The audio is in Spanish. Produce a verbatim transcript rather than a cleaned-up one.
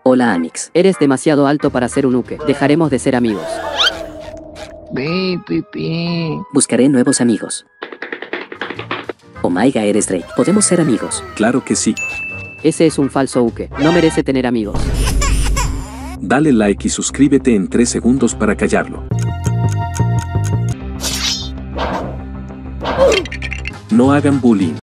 Hola Amix. Eres demasiado alto para ser un uke. Dejaremos de ser amigos. Baby. Buscaré nuevos amigos. Oh my god, eres Drake. ¿Podemos ser amigos? Claro que sí. Ese es un falso uke. No merece tener amigos. Dale like y suscríbete en tres segundos para callarlo. No hagan bullying.